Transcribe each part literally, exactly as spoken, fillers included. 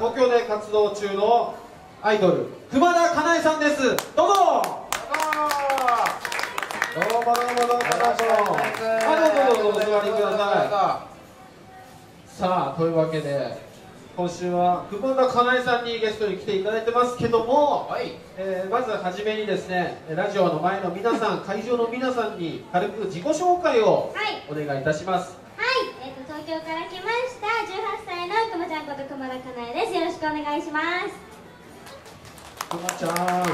東京で活動中のアイドル熊田かなえさんです。どうぞ。どうもどうもどうもどうもどうも。あ、どうぞどうぞお座りください。さあ、というわけで今週は熊田かなえさんにゲストに来ていただいてますけども、はい、えー、まずはじめにですね、ラジオの前の皆さん、会場の皆さんに軽く自己紹介をお願いいたします。 はい、えー、と東京から来ましたじゅうはっさいのくまちゃんこと熊田かなえです。よろしくお願いします。 くまちゃん、はい、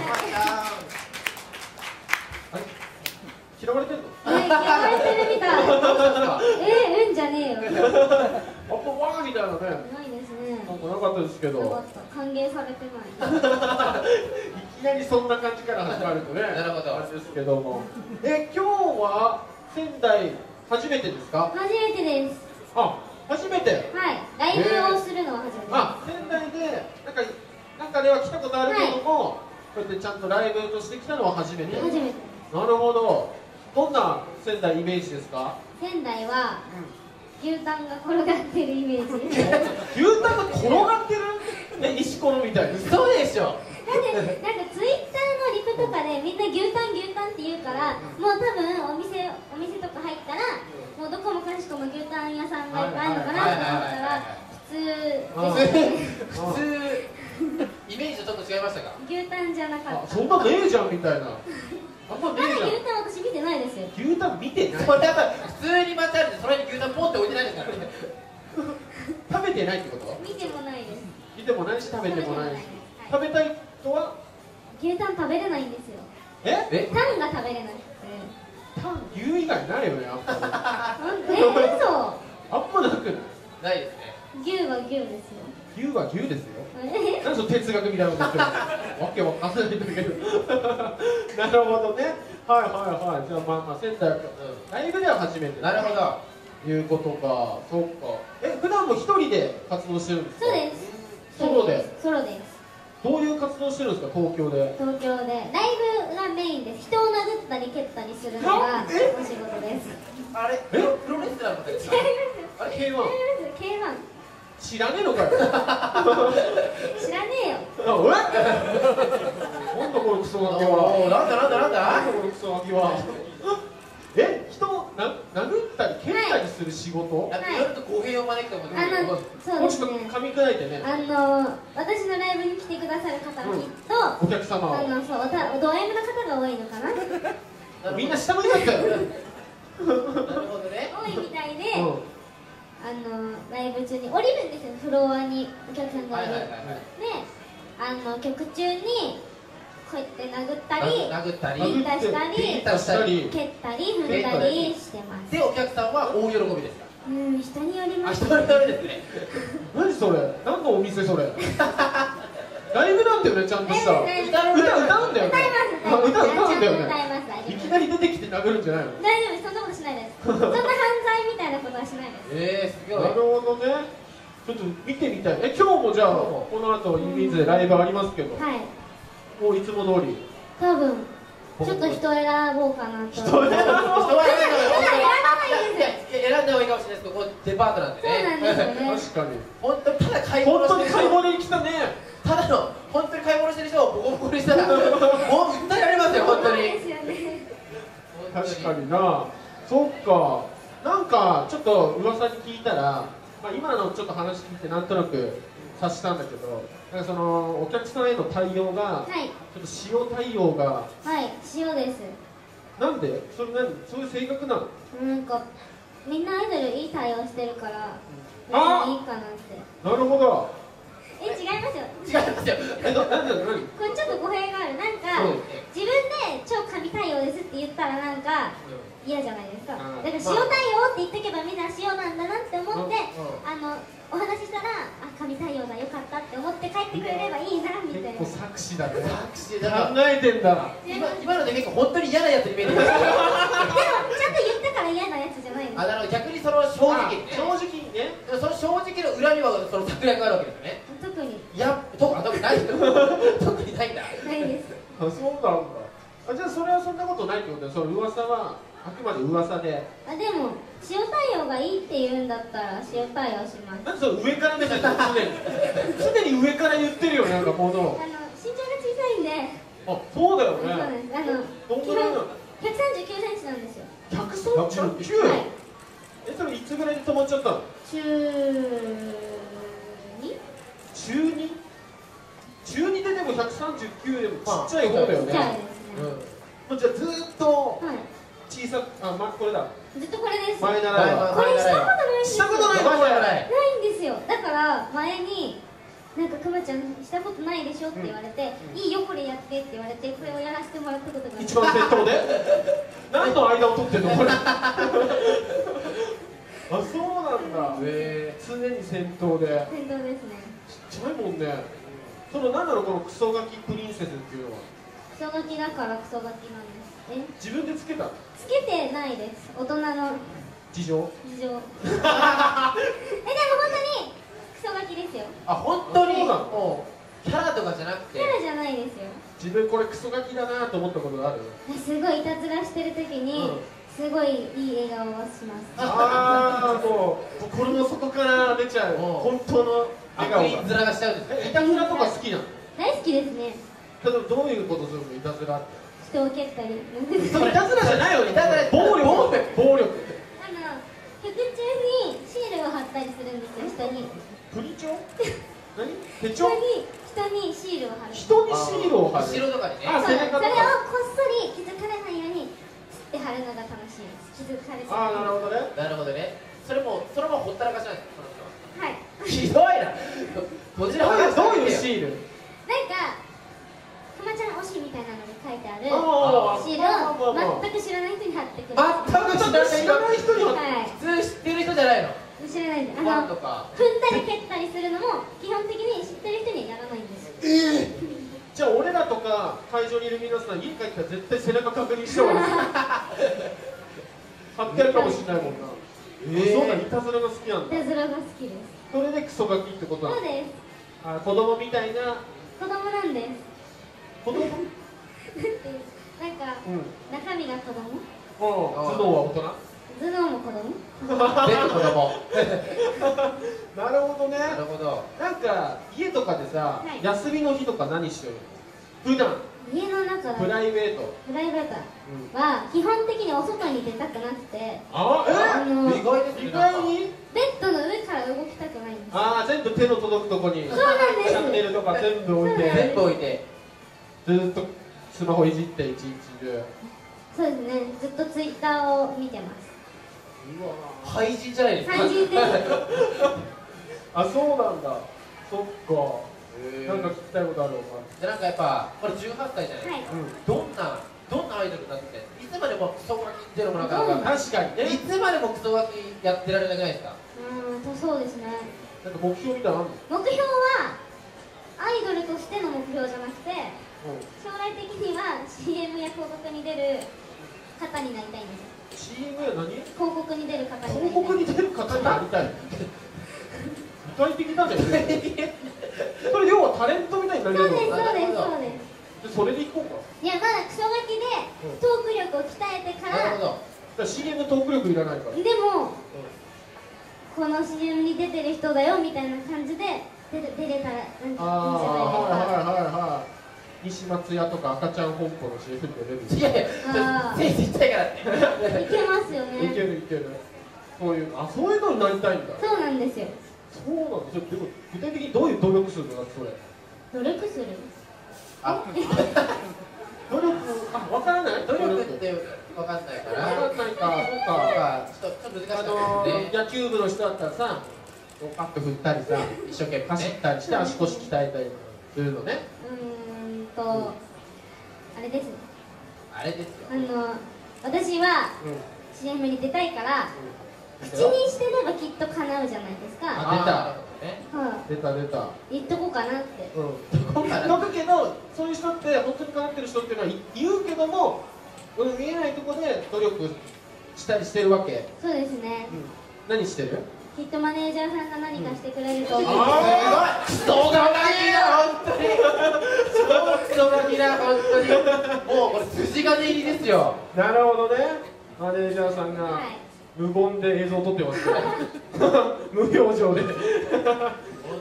嫌われてるの？ えー、嫌われてるみたい。えー、うんじゃねえよ。 あんまわーみたいなね。 ないですね。 なんかなかったですけど。 なかった。歓迎されてない。 いきなりそんな感じから始まるとね。なるほど。あれですけども。え、今日は仙台初めてですか？ 初めてです。 あ、初めて。 はい。ライブをするのは初めてです。 あ、仙台でなんかなんかでは来たことあるけども、はい、こうやってちゃんとライブとして来たのは初めて。 初めて。 なるほど。どんな仙台イメージですか？ 仙台は、うん、牛タンが転がってるイメージ。 牛タンが転がってる？ね、石ころみたい。嘘でしょ。 だってなんかツイッターのリプとかでみんな牛タン牛タンって言うから、もう多分お店お店とか入ったらもうどこもかしこも牛タン屋さんがいっぱいあるのかなと思ったら普通です。 普通イメージとちょっと違いましたか？ 牛タンじゃなかった。 そんなねえじゃんみたいな。あんまねえじゃん。 牛タン私見てないですよ。 牛タン見てない。 それやっぱ普通に街歩いてそれに牛タンポンって置いてないですからね。 食べてないってこと？ 見てもないです。 見てもないし食べてもないし。食べたい人は？ 牛タン食べれないんですよ。 え？え？ タンが食べれない。 タン牛以外ないよね、あんまり。 え、嘘。 あんまなくない？ ないですね。 牛は牛ですよ。 牛は牛ですよ。なんでその哲学みたいなこと言ってるの？わけわかんないんだけど。なるほどね。はいはいはい。じゃあまあまあ仙台ライブでは初めて。 なるほど。 いうことか。そうか。え、普段も一人で活動してるんですか？ そうです。 ソロで。 ソロです。 どういう活動してるんですか、東京で？ 東京でライブがメインです。人を殴ったり蹴ったりするのがお仕事です。 あれ？プロ、プロレスラーの方ですか？ あれ ケーワン？ ケーワン知らねえのかよ。 知らねえよ。 あ、え？なんだこのクソガキは。 なんだなんだなんだ？ なんだこのクソガキは。え、人をな殴ったり蹴ったりする仕事？ なんかいろいろと語弊を招くと思うんですけど、そうですね。 もうちょっと噛み砕いてね。 あの私のライブに来てくださる方はきっとお客様はあのそうド M の方が多いのかな。 みんな下向いちゃったよ。 なるほどね。 多いみたいで、あのライブ中に降りるんですよ、フロアにお客さんがいる。で、あの曲中にこうやって殴ったり、 殴ったり、 ビンタしたり、 ビンタしたり、 蹴ったり、踏んだりしてます。 で、お客さんは大喜びですか？ うん、人によります。 人によりですね。 何それ？何のお店それ？ライブなんだよね、ちゃんとした。歌歌うんだよね。 歌います。 歌歌うんだよね。 歌います。 いきなり出てきて殴るんじゃないの？ 大丈夫です。そんなことしないです。そんな犯罪みたいなことはしないです。 ええ、すごい。 なるほどね。ちょっと見てみたい。え、今日もじゃあこの後インビーズでライブありますけど。はい。もういつも通り。 多分ちょっと人選ぼうかなと。人選ぼう。人選ばないです。選んだ方がいいかもしれないですけど、ここデパートなんでね。 そうなんですよね。 確かに。 本当にただ買い物してる。 本当に買い物に来たね。 ただの本当に買い物してる人をボコボコにしたらもう訴えられますよ本当に。 確かにな。そっか。なんかちょっと噂に聞いたら、まあ今のちょっと話聞いてなんとなく察したんだけど、なんかそのお客さんへの対応が、はい、ちょっと塩対応が。 はい、塩です。 なんで？それ何？そういう性格なの？ なんかみんなアイドルいい対応してるから、別にいいかなって。 なるほど。 え、違いますよ。 違いますよ。 え、な、なんで、何？ これちょっと語弊がある。なんか自分で超神対応ですって言ったらなんか嫌じゃないですか。だから塩対応って言っとけばみんな塩なんだなって思って、あのお話ししたら、あ、神対応だ、よかったって思って帰ってくれればいいなみたいな。 結構作詞だね。 作詞だ。 考えてんだ。 今今ので結構本当に嫌なやつに見えてます。でもちゃんと言ったから嫌なやつじゃないです。 あ、なるほど。逆にその正直正直にね。 その正直の裏にはその策略があるわけですね。 特に。 いや、特にない。特にないんだ。 ないです。 あ、そうなんだ。あ、じゃあそれはそんなことないってことで、その噂はあくまで噂で。 あ、でも塩対応がいいって言うんだったら塩対応します。 なんでその上から目線で常に常にに上から言ってるよなんかもの。 あの身長が小さいんで。 あ、そうだよそうなんね。 です。あのどんぐらいなの？ ひゃくさんじゅうきゅうセンチなんですよ。 ひゃくさんじゅうきゅう？ はい。 え、それいつぐらいで止まっちゃったの？ 中に？ 中に？中にででもひゃくさんじゅうきゅうでもちっちゃい方だよね。 ちっちゃいですね。 もうじゃあずーっとはい。 小さく、あ、ま、これだ。 ずっとこれです。 前習いは。 これしたことないんですよ。 したことないの？これ。 ないんですよ。だから前になんかくまちゃんしたことないでしょって言われて、 うんいいよこれやってって言われてこれをやらせてもらったことがある。 一番先頭で何の間を取ってんのこれ。あ、そうなんだ。 へ常に先頭で先頭ですね。 ちっちゃいもんね。その何なのこのクソガキプリンセスっていうのは。 クソガキだからクソガキなんです。え自分でつけたつけてないです。大人の事情。 事情。えでも本当にクソガキですよ。 あ、本当にそうなの？ もうキャラとかじゃなくてキャラじゃないですよ。 自分これクソガキだなと思ったことある？ すごいいたずらしてる時に、 うんすごいいい笑顔をします。 ああ、もう心の底から出ちゃううん本当の笑顔悪意が。 面がしちゃうんですえ、いね。 たずらとか好きなの？ 大好きですね。 例えばどういうことするの？いたずらって。 人を蹴ったり。 それいたずらじゃないよね。 いたずら暴力。 暴力暴力。 あの曲中にシールを貼ったりするんですよ。人に。 プリチョ？何？手帳？ 人に人にシールを貼る。 人にシールを貼る。 後ろとかにね。 あそうそれを背中とかこっそり気づかれないようにつって貼るのが楽しいです。気づかれてああ、なるほどね。 なるほどね。それもそれもほったらかしなんですか、この人は。 はい。 ひどいな。こちらはどういうシール？ なんかくまちゃん推しみたいなのに書いてあるあーシールを全く知らない人に貼ってくる。 全く知らない知らない人には。 はい。 普通知ってる人じゃないの。 知らないです。あファンのとか。 踏んだり蹴ったりするのも基本的に知ってる人にはやらないんですよ。 ええ。じゃあ俺らとか会場にいる皆さん家帰ったら絶対背中確認した方がいい。貼ってあるかもしれないもんな。 ええそうだ、いたずらが好きなんだ。 いたずらが好きです。 それでクソガキってことなの？ そうです。 あ、子供みたいな子供なんです。 子供？うん。 なんか中身が子供、 頭脳は大人？ 頭脳も子供。 全部子供。 なるほどね。 なるほど。 なんか家とかでさ、 はい休みの日とか何してるの？普段家の中プでライベート。 プライベートは基本的にお外に出たくなくて、 あ、 あの意外ですね。 意外に？ ベッドの上から動きたくないんです。 ああ、全部手の届くとこにそうなんです。 チャンネルとか全部置いそうなんですて全部置いて。 ずーっとスマホいじって一日中。 そうですね。ずっとツイッターを見てます。 うわ廃人じゃないですか。 廃人です。 あ、そうなんだ。そっか。 へーなんか聞きたいことあるおじゃあなんかやっぱこれじゅうはっさいじゃないですか。 はい。 前。うん。 どんなどんなアイドルになっていつまでもクソガキっていうのもなかどんななか確かにね。 いつまでもクソガキやってられなくないですか。 うーんとそうですね。 なんか目標みたいなのあるの？ 目標はアイドルとしての目標じゃなくて、 うん。 将来的には シーエム や広告に出る方になりたいんです。 シーエム や何？ 広告に出る方になりたい。 広告に出る方になりたい。具体的だね。それ要はタレントみたいになれるの？ そうです、 でそうです、 なるほどそうです。 それでいこうか。 いや、まだクソガキでうんトーク力を鍛えてから、 なるほど。 だから シーエム トーク力いらないから。 でも、この シーエム に出てる人だよみたいな感じで出る出れたらなんかいいんじゃああ、 ないはいはいはいはい。西松屋とか赤ちゃん本舗の シーエム に出れる。 いやいや、 あーちょっと手ちっちゃいからって。 ですか。いけますよいけね。 るいける。そういう、あ、そういうのになりたいんだ。 そうなんですよ。 そうなんですよ。でも具体的にどういう努力するのだってそれ。 努力する。 あ、 努力、あ、わからない？ 努力ってわかんないかわら。 かんないか、そうなんか。 かちょっとちょっと難しあかったのですね。 ー、野球部の人だったらさ、こうパッと振ったりさ、 一生懸命走っね。 たりして足腰鍛えたりするのね。 うーんと、あれですね。 あれですよ。 あの、私はうん。 シーエム に出たいから、 うん。 口にしてればきっと叶うじゃないですか。 あ出たあーね。 は出た出た。 い。言っとこうかなって。 うん。 こから言っとくけど、そういう人って本当にかなってる人っていうのは言うけども、俺見えないところで努力したりしてるわけ。 そうですね。 うん。何してる？ きっとマネージャーさんが何かしてくれると思う。 あクソガキだ本当に。超クソガキだ本当に。もうこれ筋金入りですよ。 なるほどね。マネージャーさんがはい。 無言で映像を撮ってますね。無表情で。あ、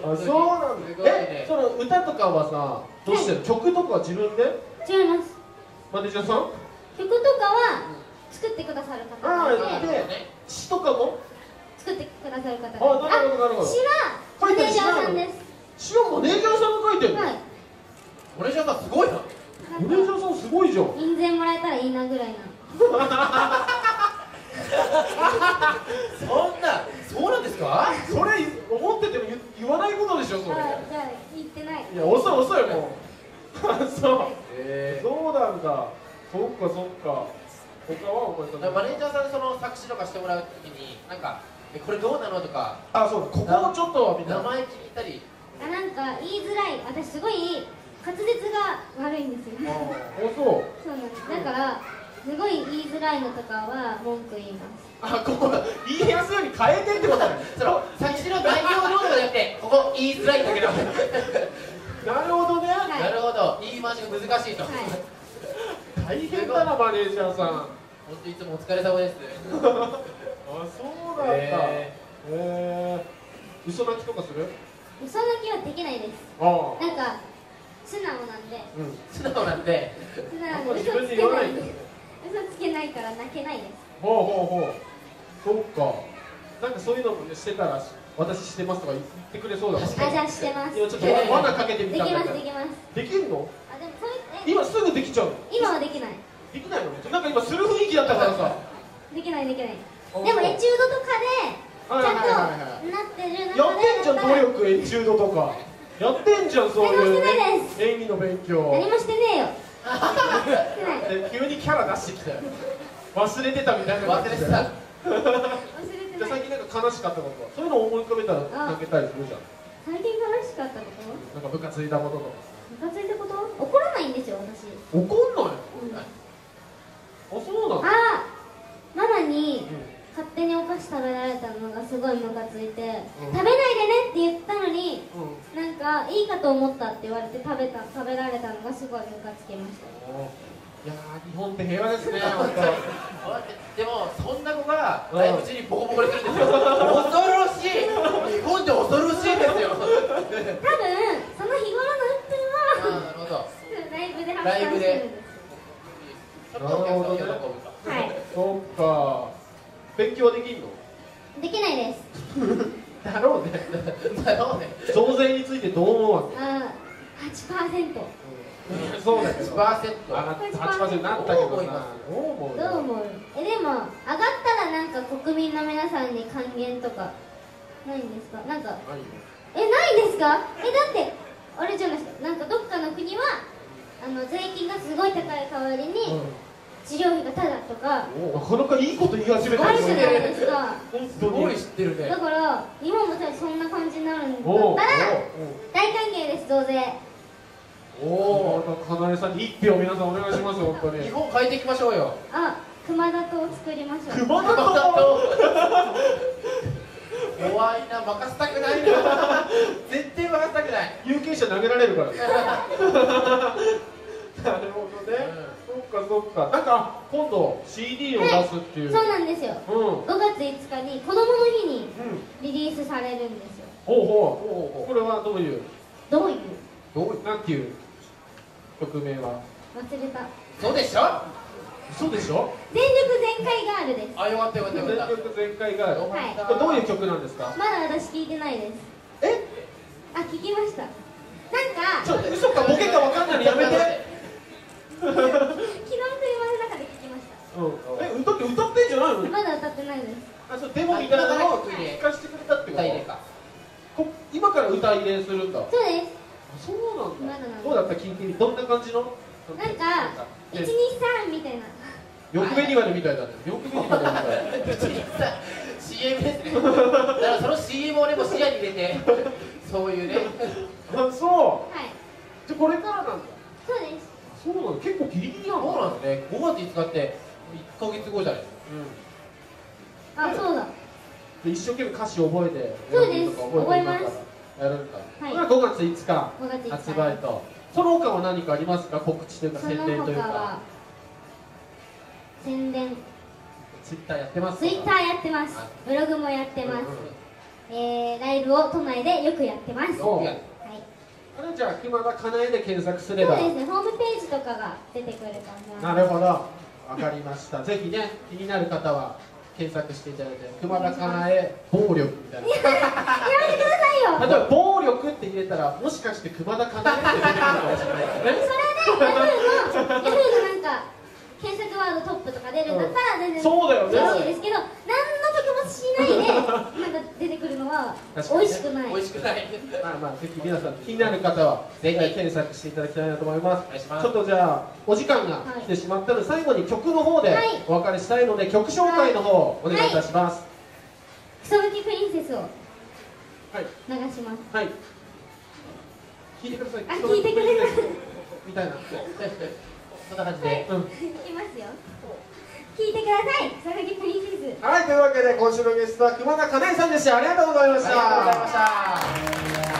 あ、そうなんだ。 すごいねえ、その歌とかはさ、どうしてる？曲とかは自分で？ 違います。 マネージャーさん？ 曲とかは作ってくださる方ああ、 がいて、 で、詩とかも？ 作ってくださる方がいて、 あ、なるほどなるほど。 詩はマネージャーさんです。 詩はマネージャーさんが書いてるの？ はい。 マネージャーさんすごいな。 マネージャーさんすごいじゃん。 印税もらえたらいいなぐらいな。 そんな、そうなんですか？ それ思ってても言言わないことでしょ、それ。 あ、じゃあ言ってない。 いや、遅い遅いもう。あ、そう。 えそうなんだ。そっかそっか。他はお前さん。 マネージャーさんでその作詞とかしてもらうときに、なんか、え、これどうなのとか、 あ、そうだ。ここもちょっとみたいな。 名前聞いたり。 あ、なんか言いづらい。私すごい滑舌が悪いんですよ。 あ、そう。 そうなんです。だからすごい言いづらいのとかは文句言います。 あ、ここ言いやすいように変えてってことだね。 その作詞の内容どうとかじゃなくて、ここ言いづらいんだけど。 なるほどね。 はいなるほど、言い回しが難しいと。 はい。 大変だな、マネージャーさん。 本当いつもお疲れ様です。 あ、そうなんだ。へええ。嘘泣きとかする？ 嘘泣きはできないです。 ああ。 なんか素直なんで。 うん。 素直なんで。 素直あんまりなんで嘘つ自分で言わけないです。 ないんだよね。 嘘つけないから泣けないです。 ほうほうほう。そっか。なんかそういうのもねしてたら、私してますとか言ってくれそうだもん。 確かにあ、じゃあしてます。 今ちょっとわ罠かけてみできますたんだけど。 できます。 できるの？ あ、でもそれえ今すぐできちゃうの？ 今はできない。 できないの？なんか今する雰囲気だったからさ。 できないできない。 あでもエチュードとかでちゃんとはいはいはいはいなってる中でやってんじゃん、努力、エチュードとか。やってんじゃん、そういう何もしてないです演技の勉強。 何もしてねえよ。してない。 で急にキャラ出してきたよ。忘れてたみたいな忘れてた。 じゃあ忘れてない。 最近なんか悲しかったことはそういうのを思い浮かべたら泣けたりするじゃん。 最近悲しかったこと？ なんか部活ついたこととか。 ムカついたこと？怒らないんですよ私。 怒んないの？ うんあ、そうなの？ あ、ママにうん勝手にお菓子食べられたのがすごいムカついて、 うん食べないでねって言ったのに、 うんなんかいいかと思ったって言われて食べた食べられたのがすごいムカつきました。 いやー、日本って平和ですね、本当。 でもそんな子がライブ中にボコボコにするんですよ。恐ろしい。日本って恐ろしいですよ。 多分その日頃の鬱憤はあーなるほど。 ライブで発散してるんですよ。 ちょっとお客さん喜ぶか。 はい。 そっか。勉強はできんの？ できないです。 だろうね。 だろうね。 増税についてどう思うわけ？ あー、はちパーセント。 そうだけど。 はちパーセント。 あなはちパーセントになったけどさ。どう思う？ どう思う？え、でも上がったらなんか国民の皆さんに還元とかないんですか？なんかないよ。 え、ないんですか？え、だってあれじゃないですか。なんかどっかの国はあの税金がすごい高い代わりに治療費がタダとかなかなかいいこと言い始めたあるじゃないですか。 すごい知ってるね。 だから日本も多分そんな感じになるんだったおうら大歓迎です。増税。 おお、かなえさんに一票皆さんお願いします本当に。 日本変えていきましょうよ。 あ、熊田島を作りましょう。 熊田と怖いな、任せたくないな。絶対任せたくない。 有権者投げられるからね。なるほどね。そっかそっか。なんか今度 シーディー を出すっていう。 そうなんですよ。 うん。うん。 ごがついつかに子供の日にリリースされるんですよ。 ほうほう。 ほうほうこれはどういうどういう？ どうなんていう曲名は？ 忘れた。 そうでしょ。 嘘でしょ？ 全力全開ガールです。 あ、よかったよかった全よかった。 力全開がある。こはい。 れどういう曲なんですか？ まだ私聞いてないです。 え？ あ、聞きました。なんかちょっと嘘かボケかわかんないのやめて。 昨日の車の中で聞きましうん。え、歌って歌ってんじゃないの？ た。まだ歌ってないです。 あ、そうデモみたいなのを聞かせてくれたってこと？ 歌入れか。 こ今から歌入れするんだ。あ、 そうです。 そうなんだ。 まだなんだどうだった聞いてみ。どんな感じの？ なんかいちにさんみたいな。 欲紅までみたいだね。欲紅までみたい。 うちにさ シーエム ですね。だからその シーエム を俺も視野に入れて、そういうね。 あ、そう。 はい。 じゃこれからなんだ。 そうです。 そうなの。結構ギリギリなの。 そうなんですね。ごがついつかっていっかげつごじゃないですか。 あ、そうだ。 で一生懸命歌詞覚えて。 そうですとか覚えて覚えますやるんだ。 はいこれはごがついつかごがついつか発売と。その他は何かありますか？告知というかその宣伝というか。 他は宣伝。 ツイッターやってますか？ ツイッターやってます。ブログもやってます。 えー、ライブを都内でよくやってます。 おはい。 これじゃあ熊田かなえで検索すれば。 そうですね、ホームページとかが出てくるかな。 なるほど、わかりました。ぜひね、気になる方は検索していただいて、熊田かなえ暴力みたいな。 やめてくださいよ。 例えば暴力って入れたら、もしかして熊田かなえって出てくるかもしれないですね。 それでヤフーのヤフーのなんか検索ワードトップとか出るんだったら全然そうだよね嬉しいですけど、何の曲もしないでなんか出てくるのは美味しくない。 美味しくないまあまあ、ぜひ皆さん気になる方はぜひ検索していただきたいなと思います。 お願いします。 ちょっとじゃあお時間が来てしまったので、最後に曲の方ではいお別れしたいので、曲紹介の方お願いいたします。 クソガキプリンセスをはい流します。 はい。聞いてください。 あ聞いてくれたみたいな。 そんな感じで、 うん。 いきますよ。聞いてください。クソガキプリンセス。 はい、というわけで今週のゲストは熊田かなえさんでした。ありがとうございました。 ありがとうございました。